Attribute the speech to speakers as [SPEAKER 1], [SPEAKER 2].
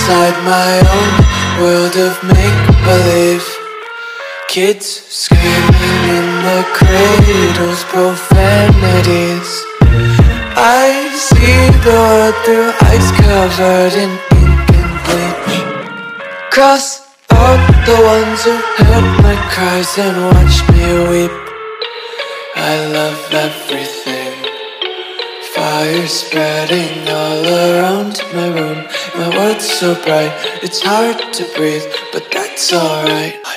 [SPEAKER 1] inside my own world of make-believe. Kids screaming in the cradles, profanities. I see the world through ice covered in ink and bleach. Cross out the ones who heard my cries and watched me weep. I love everything. Fire spreading all around my room. My world's so bright, it's hard to breathe, but that's alright.